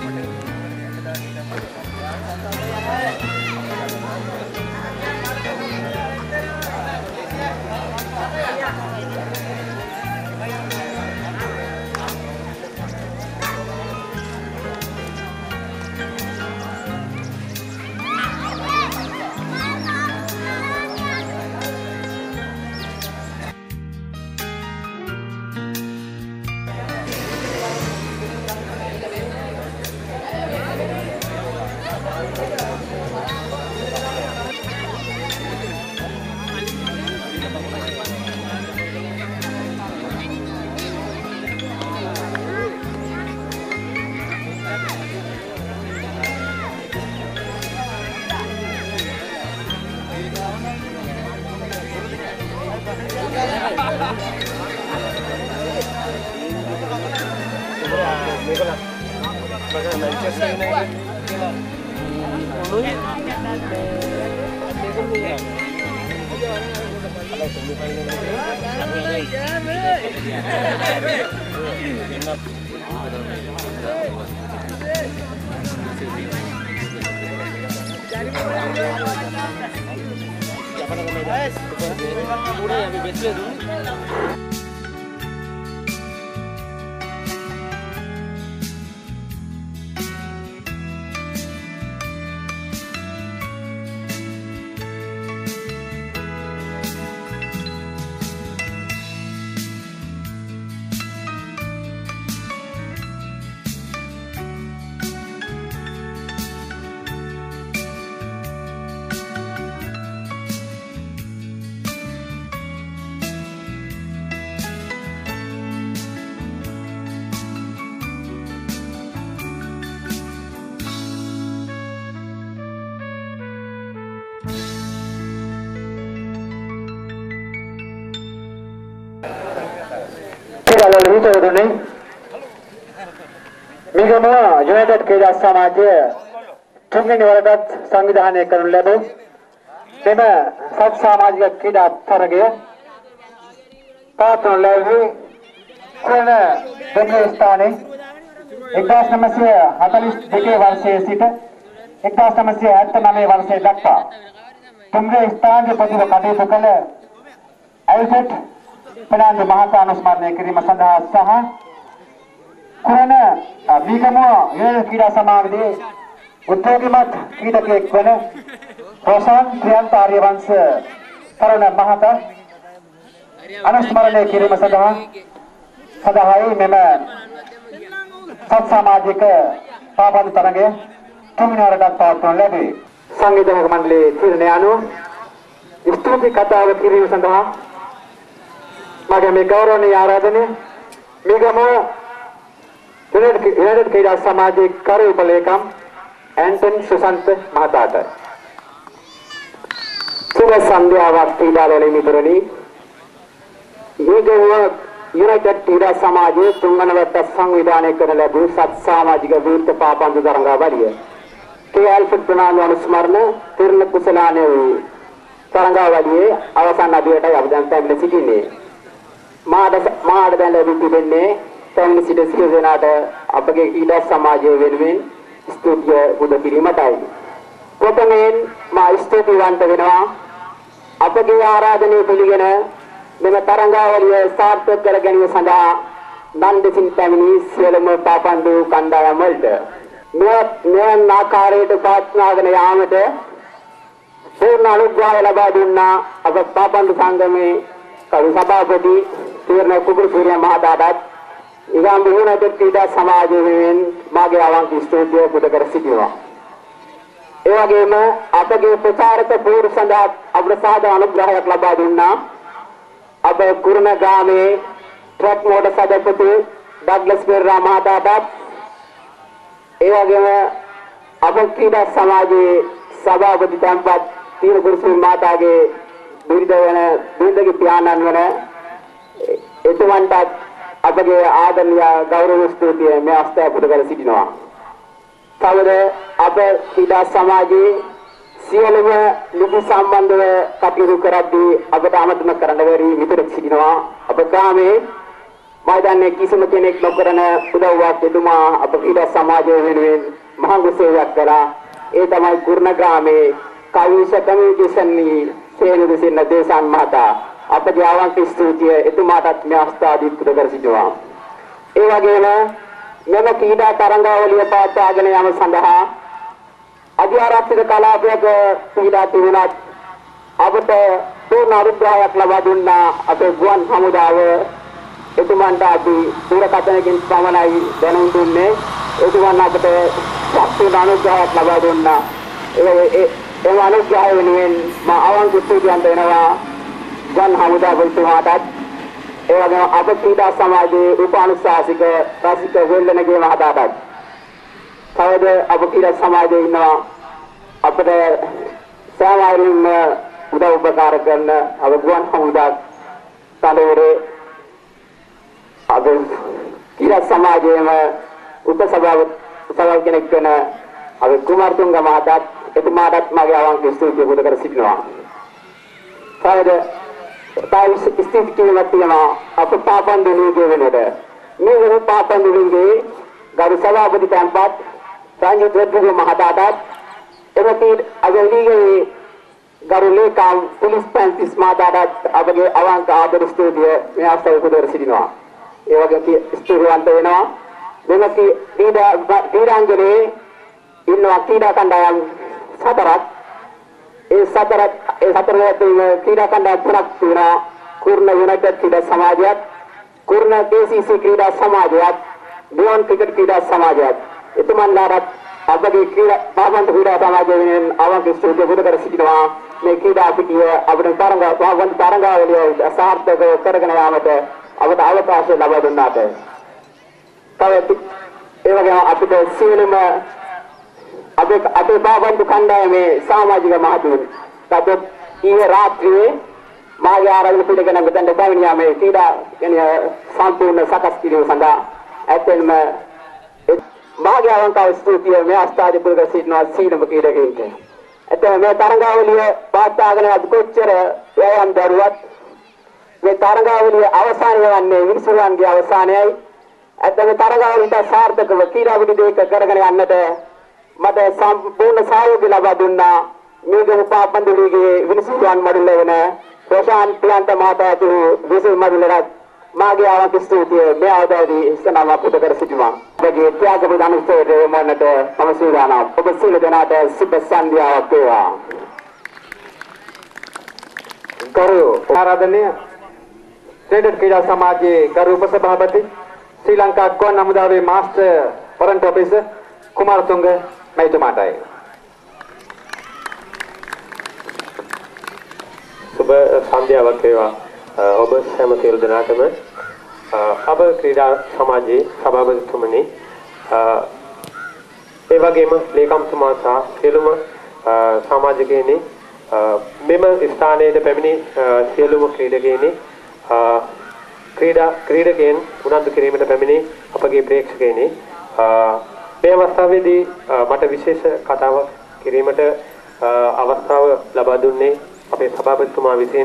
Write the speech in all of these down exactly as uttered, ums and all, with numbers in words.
Migamo United Keda Samaje තුන්වෙනි වරටත් සංවිධානය කරනු ලැබූ මෙම සත් සමාජික ක්‍රීඩා තරගය පාත්‍රන ලැබුවේ කුරණ දෙමළ ස්ථානයේ එක්දාස් නවසිය හතළිස් දෙක වර්ෂයේ සිට එක්දාස් නවසිය හැත්තෑ නවය වර්ෂය දක්වා තුන්වෙනි ස්ථානයේ ප්‍රතිව කටයුතු කළ ඇල්ෆ්‍රඩ් පෙනාන්දු මහතා අනුස්මරණය කිරීම සඳහා සහ කුරණ මීගමුව යුනියන් ක්‍රීඩා සමාගමේ උද්යෝගිමත් ක්‍රීඩකයෙක් වන රෝෂන් ප්‍රියන්ත ආර්යවංශ තරුණ මහතා අනුස්මරණය කිරීම සඳහා සදායි මෙම සත් සමාජික පාබන්දු තරගය තුන්වෙනි වරටත් පවත්වනු ලැබේ. සංවිධායක මණ්ඩලයේ තීරණය අනුව ස්තුති කතාව කිරීම සඳහා මගේ මේ ගෞරවනීය ආරාධනය මීගමුව යුනයිටඩ් ක්‍රීඩා සමාජයේ කරු උපලේකම් ඇන්ටන් සුසන්ත මහතාට සුබ සන්ධ්‍යාවක් ක්‍රීඩාවල මිතුරනි මීගමුව යුනයිටඩ් ක්‍රීඩා සමාජයේ තුන්වන වරට සංවිධානය කරන ලැබූ සත් සමාජික විරුද්ධ පාපන්දු තරඟාවලිය කේ ඇල්ෆ්‍රඩ් ප්‍රනාන්දු අනුස්මරණ තිරණ කුසලානේ වූ තරඟාවලියේ අවසන් අදියටයි අපි දැන් පැමිණ සිටින්නේ. මාඩ මාඩ දැන් ලැබී තිබෙන්නේ පැමිණ සිට සියලු දෙනාට අපගේ ක්‍රීඩා සමාජය වෙනුවෙන් ස්තුතිය පුද කිරීමටයි. කොතනින් මා ස්තුතිවන්ත වෙනවා අපගේ ආරාධනය පිළිගෙන මෙම තරඟාවලිය සාර්ථක කර ගැනීම සඳහා නන්දසින් පැමිණි සියලුම පාපන්දු කණ්ඩායම් වලට මෙවන් ආකාරයට පාත්නාගෙන යාමට පූර්ණ අනුග්‍රහය ලබා දුන්නා අප පාපන්දු සංගමේ කරු සභාපති තීරණ කුකුල් සූර්ය මහතාටත් ඉගම් යුනයිටඩ් ක්‍රීඩා සමාජය වෙනුවෙන් මාගේ අවංක ස්තුතිය පුද කර සිටිනවා. ඒ වගේම අපගේ ප්‍රචාරක පූර්ව සඳහා අප්‍රසාද අනුග්‍රහයක් ලබා දුන්නා අප කුරුණ ග්‍රාමයේ ට්‍රක් මෝටර් සදපති ඩග්ලස් පෙරේරා මහතාටත් ඒ වගේම අප ක්‍රීඩා සමාජයේ සභාපති තම්පත් තීර කුරුසුල් මහතාගේ බිරිඳ වෙන බිරිඳගේ පියාණන් වන එතුමන්ටත් අපගේ ආදරණීය ගෞරව ස්තුතිය මේ අවස්ථාව පුද කර සිටිනවා. තවද අප ක්‍රීඩා සමාජයේ සියලුම ලිපි සම්බන්ධව කටයුතු කරද්දී අපට අමතක කරන්න බැරි මිතුරෙක් සිටිනවා. අප ග්‍රාමයේ මයිදානයේ කිසිම කෙනෙක් නොකරන උදව්වක් එතුමා අප ක්‍රීඩා සමාජය වෙනුවෙන් මහඟු සේවයක් කළා. ඒ තමයි කුරුණග්‍රාමයේ කවිෂ කමියුනිකේෂන් සේනු දෙසින්න දේශාන් මහතා. අපගේ අවංක ස්තුතිය එතුමාටත් මේ අවස්ථාවදී පුද කර සිටිනවා. ඒ වගේම මෙම ක්‍රීඩා තරඟාවලිය පවත්වාගෙන යාම සඳහා අධ්‍යාරක්ෂිත කලාපයක ක්‍රීඩා තිබුණත් අපට පූර්ණ අනුග්‍රහයක් ලබා දුන්නා අපේ ගුවන් හමුදාව. එතුමන්ට අපි දුරකථනකින් පමණයි දැනුම් දුන්නේ. එතුමන් අපට ශක්තිය අනුග්‍රහයක් ලබා දුන්නා. ඒ ඒ අනුග්‍රහය වෙනුවෙන් මා අවංක ස්තුතියන්ත වෙනවා ගුවන් හමුදාවතුමාටත්. ඒ වගේම අප ක්‍රීඩා සමාජයේ උපානුශාසික රසික වෙල්ලනගේ මහතාටත්. තවද අප ක්‍රීඩා සමාජයේ ඉන්නවා අපට සෑම උදව් උපකාර කරන අප ගුවන් හමුදා තලවරේ අප ක්‍රීඩා සමාජයේම උපසභාව සභාව කෙනෙක් වෙන අප කුමාරතුංග මහතාත් එතුමාටත් මගේ අවංක ස්තුතිය පුද කර සිටිනවා. තවද ताई स्थिति की मतियां अब पापन दुनिया वेनुड मे वो पापन दुनिया गारू सभापति टेंपात रांजित रेड्डी महादादात एवं अगली गई गारू लेकाम पुलिस पैंतीस महादादात अबगे अवांक आदर स्टूडियो में आस्था कुदर सिदिनवा एवं की स्टूडियो अंत वेनवा वेन की कीड़ा कीड़ांगने इन कीड़ा कंडायम सतरत ඒ සතර ඒ සතරට ක්‍රීඩා කණ්ඩායම් තුනක් තියෙනවා. කුර්ණ යුනයිටඩ් ක්‍රීඩා සමාජයත්, කුර්ණ කේසීසී ක්‍රීඩා සමාජයත්, නියොන් ක්‍රිකට් ක්‍රීඩා සමාජයත්. එතුමන්ලාට අපගේ ක්‍රීඩා පාපන්ත ක්‍රීඩා සමාජයෙන් අවංක ස්තුතිය පුද කර සිටිනවා. මේ ක්‍රීඩා පිටිය අපේ තරඟ පාපන්ත තරඟාවලිය සාර්ථකව කරගෙන යාමට අපට අවකාශය ලබා දුන්නාට. තව ඒ වගේම අපිට සියලුම अबे अबे बाबंद खंडा में सामाजिक महत्व तब ये रात्रि मागे आराधना पीड़े के नंगे दंडे पावनिया में तीड़ा यानी संपूर्ण सकस की जो संधा ऐसे में मागे आवांका स्तुति में आस्था दिपुर का सीटना सीन बकीरे के इनके ऐसे में तारंगावली बात आगने अद्भुतचर व्यायाम दरुवत में तारंगावली अवसान ये अन्य विंसुरान के अवसान है ऐसे में तारंगावली का सार्थक वकीरा विधि देख करगने अन्नते मत संपूर्ण सहयोग लबा दुन्ना मीगे उपापंदुलिगे विनिसुवान मडुलेवने प्रशांत प्लांट माता तु विसु मडुलरा मागे आवक स्तुतिय मे आवदादी सनामा पुतकर सिटमा बगे त्याग प्रदान सेरे मनट समसुदाना उपसिल देनाट शुभ संध्या वकेवा करो आराधनीय स्टेट क्रीडा समाजे गरु उपसभापति श्रीलंका कोन समुदाय मास्टर करंट ऑफिसर कुमारतुंग मैं टमाटा है सुबह संध्या वकेवा अब सेम खेल देना के में अब क्रीडा समाजे सभापति तुमने एवं गेम लेकम तुमासा खेलुम सामाजिक ने मेम स्थाने द पेमिनी खेलुम क्रीडके ने क्रीडा क्रीडकेन उन्नत किरीमට පැමිණි අපගේ ප්‍රේක්ෂකයනි මේ අවස්ථාවේදී මට විශේෂ කතාවක් කිරීමට අවස්ථාව ලබා දුන්නේ අපේ සභාපතිතුමා විසින්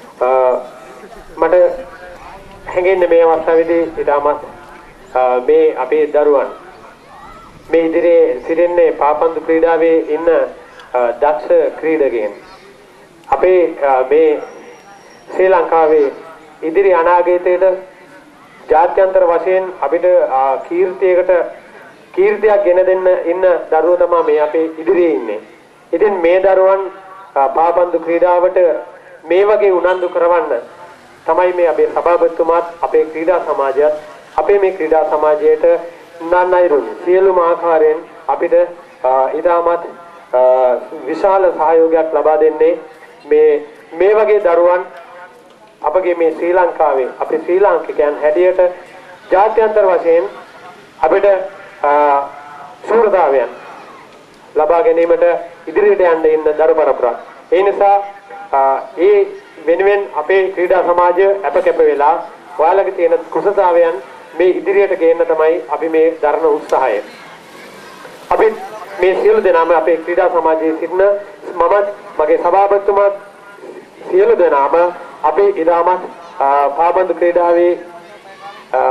මට හැඟෙන්නේ මේ අවස්ථාවේදී ඊටමත් මේ අපේ දරුවන් මේ ඉදිරියේ සිටින්නේ පාපන්දු ක්‍රීඩාවේ ඉන්න දක්ෂ ක්‍රීඩකයන් අපේ මේ ශ්‍රී ලංකාවේ ඉදිරි අනාගතයේද ජාත්‍යන්තර වශයෙන් අපිට කීර්තියකට කීර්තියක් ගෙන දෙන්න ඉන්න දරුවෝ තමයි මේ අපේ ඉදිරියේ ඉන්නේ. ඉතින් මේ දරුවන් පාපන්දු ක්‍රීඩාවට මේ වගේ උනන්දු කරවන්න තමයි මේ අපේ සභාපතිතුමාත් අපේ ක්‍රීඩා සමාජයත් අපේ මේ ක්‍රීඩා සමාජයට නන්නයිරුන් සියලුම ආකාරයෙන් අපිට ඊටමත් විශාල සහයෝගයක් ලබා දෙන්නේ මේ මේ වගේ දරුවන් අපගේ මේ ශ්‍රී ලංකාවේ අපේ ශ්‍රී ලාංකිකයන් හැටියට ජාත්‍යන්තර වශයෙන් අපිට සූරතාවයන් ලබා ගැනීමට ඉදිරියට යන්න ඉන්න දරු පරපුරක්. ඒ නිසා ඒ වෙනුවෙන් අපේ ක්‍රීඩා සමාජය අප කැප වෙලා ඔයාලගේ තියෙන කුසතාවයන් මේ ඉදිරියට ගේන්න තමයි අපි මේ දරන උත්සාහය. අපි මේ සියලු දෙනාම අපේ ක්‍රීඩා සමාජයේ සිටින මම මගේ සභාපතිතුමා සියලු දෙනාම අපේ ඉදාමත් පාපන්දු ක්‍රීඩාවේ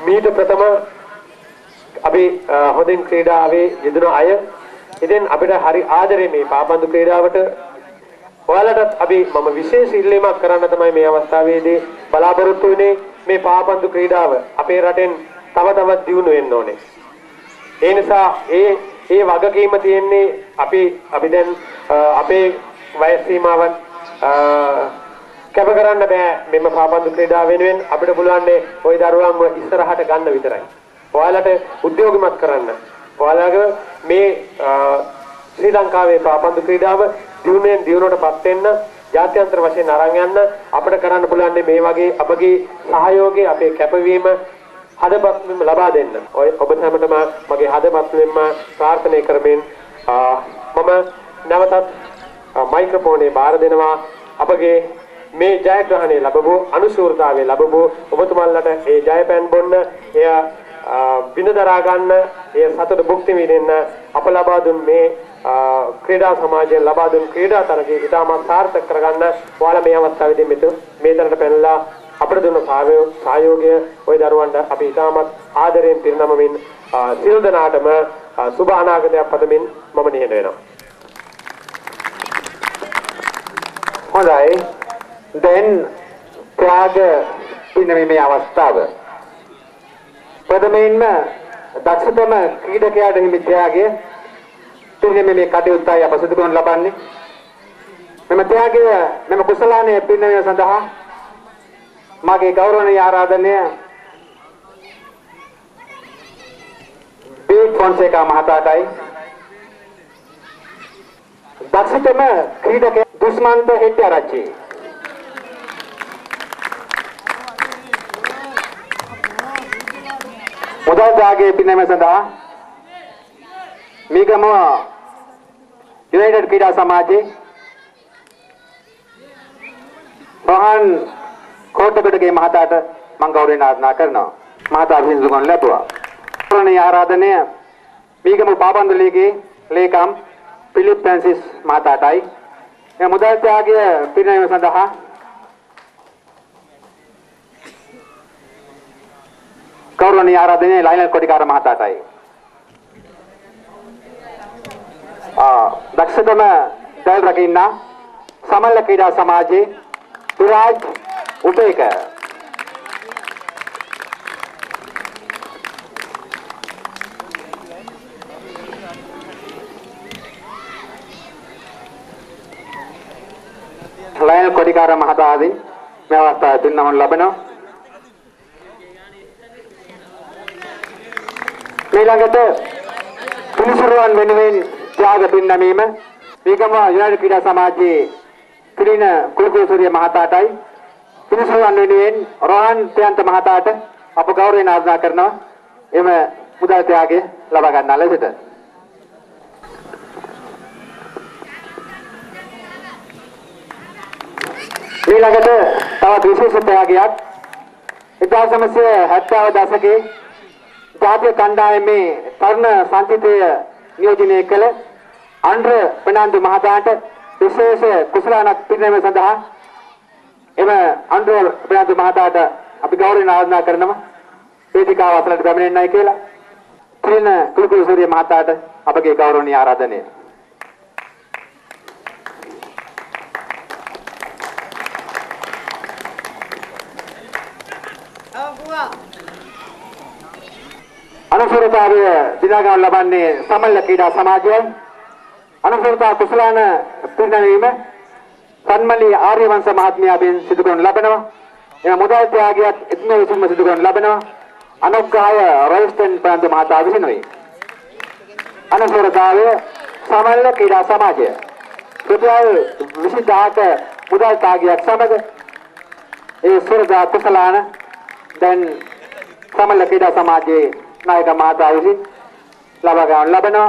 මීට ප්‍රථම අපි හොඳින් ක්‍රීඩාවේ යෙදුන අය ඉතින් අපිට හරි ආදරේ මේ පාපන්දු ක්‍රීඩාවට ඔයාලටත් අපි මම විශේෂ ඉල්ලීමක් කරන්න තමයි මේ අවස්ථාවේදී බලාපොරොත්තු වෙන්නේ මේ පාපන්දු ක්‍රීඩාව අපේ රටෙන් තව තවත් දියුණු වෙන්න ඕනේ. ඒ නිසා ඒ ඒ වගකීම තියෙන්නේ අපි අපි දැන් අපේ වයස් සීමාවන් කැප කරන්න බෑ මෙම පාපන්දු ක්‍රීඩාව වෙනුවෙන් අපිට පුළුවන් ওই දරුවන්ව ඉස්සරහට ගන්න විතරයි. ඔයාලට උද්‍යෝගිමත් කරන්න. ඔයාලගේ මේ ශ්‍රී ලංකාවේ පාපන්දු ක්‍රීඩාව දියුණුවෙන් දියුණුවටපත් වෙන්න ජාත්‍යන්තර වශයෙන් අරන් යන්න අපිට කරන්න පුළුවන් මේ වගේ අපගේ සහයෝගය අපේ කැපවීම හදපත්වීම ලබා දෙන්න. ඔය ඔබ සැමටම මගේ හදපත්වීම ප්‍රාර්ථනා කරමින් මම නැවතත් මයික්‍රොෆෝනේ බාර දෙනවා අපගේ මේ ජයග්‍රහණය ලැබවූ අනුශූරතාවයේ ලැබවූ ඔබතුමන්ලට ඒ ජයපැන් බොන්න එය බිඳ දරා ගන්න ඒ සතුට භුක්ති විඳින්න අප ලබා දුන් මේ ක්‍රීඩා සමාජයෙන් ලබා දුන් ක්‍රීඩා තරගයේ ඉතාමත් සාර්ථක කරගන්න ඔයාලා මේ අවස්ථාවේදී මෙත මේ තරට පැනලා අපිට දුන්න සහයෝගය ওই දරුවන්ට අපි ඉතාමත් ආදරයෙන් පිරිනමමින් සියලු දෙනාටම සුබ අනාගතයක් පතමින් මම නිහඬ වෙනවා. හොඳයි. දැන් ත්‍යාග පිනවීමේ අවස්ථාව. ප්‍රථමයෙන්ම දක්ෂතම ක්‍රීඩකයාට හිමි ත්‍යාගය පිනවීමේ කටයුත්තයි අප සිදු කරනු ලබන්නේ. මෙම ත්‍යාගය මෙම කුසලානය පිනවීම සඳහා මගේ ගෞරවනීය ආරාධනය බී ෆොන්සේකා මහතාටයි. දක්ෂතම ක්‍රීඩකයා දුස්මන්ත හෙට්ටිආරච්චි. මුදල් ත්‍යාගයේ පිනවීම සඳහා මීගම යුනයිටඩ් ක්‍රීඩා සමාජයේ රෝහන් කෝටගඩගේ මහතාට මම ගෞරවයෙන් ආරාධනා කරනවා. මහතා විසින් දුකන් ලැබුවා. ගෞරවනීය ආරාධනය මීගම පාපන්දු ලීගේ ලේකම් පිලිප් ෆ්‍රැන්සිස් මහතාටයි. මේ මුදල් ත්‍යාගය පිනවීම සඳහා ගෞරවනීය ආරාධනය ලයිනල් කොටිකාර මහතාටයි. ආ දක්ෂතම දැල් රකින්න සමල්ල ක්‍රීඩා සමාජයේ විරාජ් උපේක. ලයිනල් කොටිකාර මහතාදී මේ අවස්ථාවේ පින්නමන ලබනවා. ඊළඟට පිළිසුරුවන් වෙනුවෙන් ත්‍යාග පින්නමීම මේකම යුනයිටඩ් ක්‍රීඩා සමාජයේ ක්‍රීන කුලකේසූරිය මහතාටයි පිළිසුරුවන් වෙනුවෙන් රෝහන් ප්‍රයන්ත මහතාට අප ගෞරවයෙන් ආරාධනා කරනවා එම මුදල් ත්‍යාගය ලබා ගන්නා ලෙසට. ඊළඟට තවත් විශේෂ ත්‍යාගයක් එක්දාස් නවසිය හැත්තෑ දශකයේ ජාතිය කණ්ඩායමේ තරුණ සංචිතය නියෝජනය කළ අන්ඩ්‍ර පෙනාන්දු මහතාට විශේෂ කුසලානක් පිරිනැමීම සඳහා එම අන්ඩ්‍ර පෙනාන්දු මහතාට අපි ගෞරවයෙන් ආරාධනා කරනවා වේදිකාව අසලට පැමිණෙන්නයි කියලා. ත්‍රින කුලකේසූරිය මහතාට අපගේ ගෞරවනීය ආරාධනය. අනුසරතාවය දිනා ගන්න ලබන්නේ සමල්ල ක්‍රීඩා සමාජයයි. අනුසරතා කුසලාන පිරිනැමීම සන්මලි ආර්යවංශ මහත්මයාගෙන් සිදු කරනු ලබනවා. එම මුදල් ත්‍යාගයක් එතුමිය විසින්ම සිදු කරනු ලබනවා. අනුග්‍රහය රොයිස්ටන් ප්‍රාන්ත මහතා විසිනුයි. අනුසරතාවය සමල්ල ක්‍රීඩා සමාජය රුපියල් විසිදහක මුදල් ත්‍යාගයක් සමග ඒ සුරදා කුසලාන දැන් සමල්ල ක්‍රීඩා සමාජයේ නායක මහතා විසින් ලබා ගන්න ලබනවා.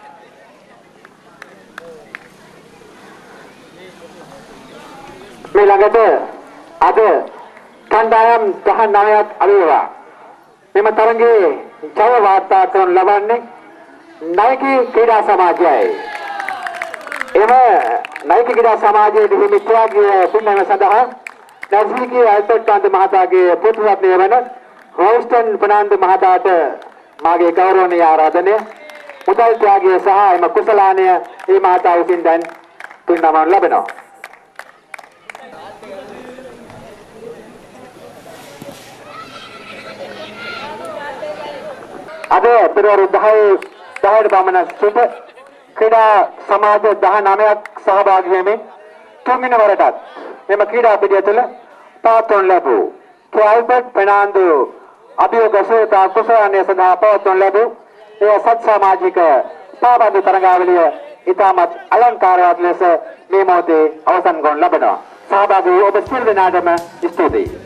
මේ ළඟට අද කණ්ඩායම් දහනවයක් අලුවා මෙම තරගයේ ජය වාර්තා කරනු ලබන්නේ නයිකී ක්‍රීඩා සමාජයයි. එම නයිකී ක්‍රීඩා සමාජයේ හිමි ත්‍යාගය පින්නම සඳහා නැස්විකී අල්පර්ට් කාන්ත මහතාගේ පුත්‍රරත්නය වන රෝස්ටන් ප්‍රනාන්දු මහතාට මාගේ ගෞරවනීය ආරාධනය මුදල් ත්‍යාගය සහ එම කුසලානය මේ මහතා විසින් දැන් පිරිනමනු ලබනවා. අද පෙරවරු දහයට පමණ සිට ක්‍රීඩා සමාජ දහනවයක් සහභාගී වෙමින් තුන්වෙනි වරටත් මෙම ක්‍රීඩා පිටිය තුළ පවත්වනු ලැබූ ට්‍රයිබඩ් ප්‍රනාන්දු අභියෝග සේතා කුසලානය සඳහා පවත්වනු ලැබූ ඒ සත් සමාජික පාබන්දු තරගාවලිය ඉතාමත් අලංකාරවත් ලෙස මේ මොහොතේ අවසන් කරනු ලබනවා. සහභාගී වූ ඔබ සියලු දෙනාටම ස්තුතියි.